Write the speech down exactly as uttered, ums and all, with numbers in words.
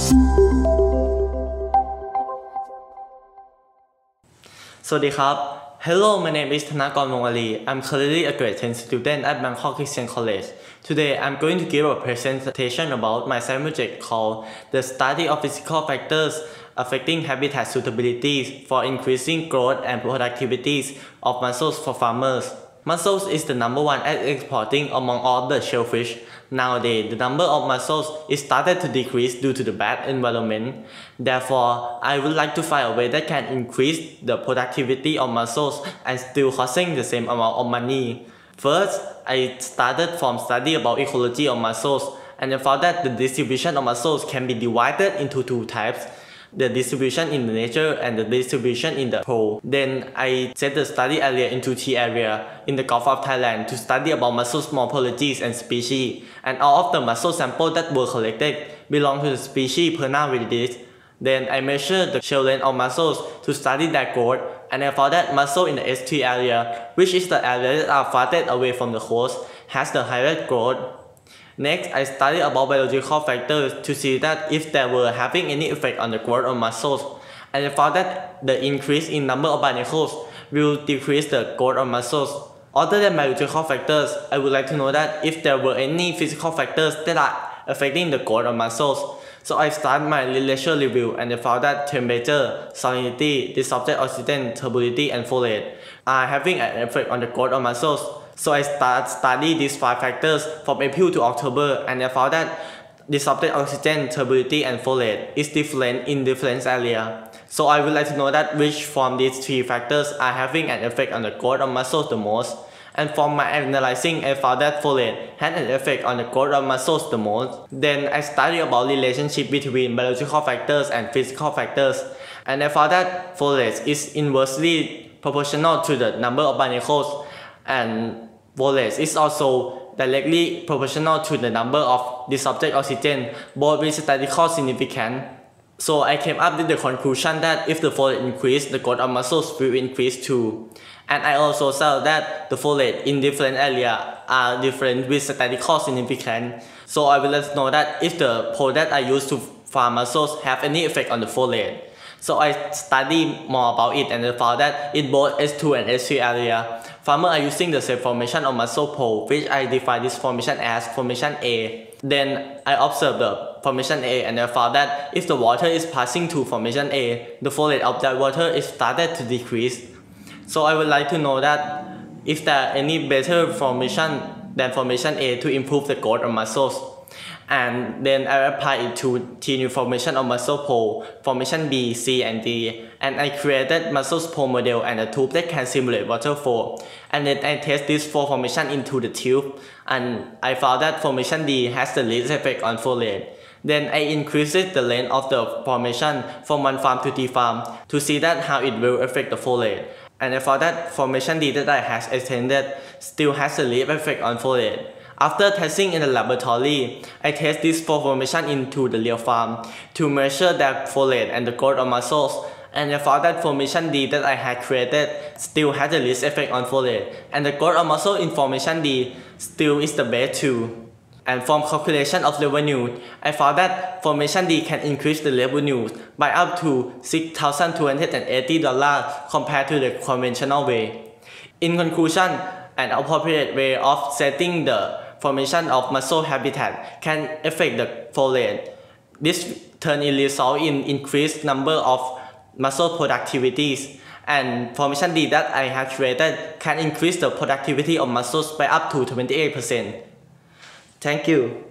สวัสดีครับ Hello, my name is Thanakorn Wongwali. I'm currently a grade ten student at Bangkok Christian College. Today, I'm going to give a presentation about my subject called The Study of Physical Factors Affecting Habitat Suitability for Increasing Growth and Productivity of Mussels for Farmers. Mussels is the number one at exporting among all the shellfish. Nowadays, the number of mussels is started to decrease due to the bad environment. Therefore, I would like to find a way that can increase the productivity of mussels and still costing the same amount of money. First, I started from study about ecology of mussels, and I found that the distribution of mussels can be divided into two types. The distribution in the nature and the distribution in the pole. Then I set the study area into three areas in the Gulf of Thailand to study about mussels morphologies and species, and all of the mussel samples that were collected belong to the species Perna viridis. Then I measured the shell length of mussels to study their growth, and I found that mussel in the S three area, which is the area that are farthest away from the coast, has the highest growth. Next, I studied about biological factors to see that if they were having any effect on the growth of mussels, and I found that the increase in number of barnacles will decrease the growth of mussels. Other than biological factors, I would like to know that if there were any physical factors that are affecting the growth of mussels. So I started my literature review and I found that temperature, salinity, disrupted oxygen, turbidity, and flow rate are having an effect on the growth of mussels. So I started studying these five factors from April to October, and I found that disrupted oxygen, turbidity, and flow rate is different in different areas. So I would like to know that which from these three factors are having an effect on the growth of mussels the most. And from my analyzing, I found that flow rate had an effect on the growth of mussels the most. Then I studied about relationship between biological factors and physical factors, and I found that flow rate is inversely proportional to the number of barnacles, and flow rate is also directly proportional to the number of disrupted oxygen, both with statistical significance. So I came up with the conclusion that if the flow rate increases, the growth of mussels will increase too. And I also saw that the flow rate in different areas are different with statistical significance. So I will let you know that if the pole that I use to farm mussels have any effect on the flow rate. So I studied more about it and I found that in both S two and S three area, farmers are using the same formation of mussel pole, which I define this formation as formation A. Then I observed the formation A and I found that if the water is passing to formation A, the flow rate of that water is started to decrease. So I would like to know that if there are any better formation than formation A to improve the growth of mussels. And then I applied it to three new formation of mussel pole, formation B, C, and D. And I created mussels pole model and a tube that can simulate water flow. And then I test this four formation into the tube, and I found that formation D has the least effect on flow rate. Then I increased the length of the formation from one farm to three farm to see that how it will affect the flow rate. And I found that formation D that I has extended still has the least effect on flow rate. After testing in the laboratory, I test this four formation into the real farm to measure their flow rate and the growth of mussels, and I found that formation D that I had created still has the least effect on flow rate, and the growth of mussel in formation D still is the best too. And from calculation of revenue, I found that formation D can increase the revenue by up to six thousand two hundred eighty dollars compared to the conventional way. In conclusion, an appropriate way of setting the formation of mussel habitat can affect the flow rate. This turn in result in increased number of mussel productivities, and formation D that I have created can increase the productivity of mussels by up to twenty-eight percent. Thank you.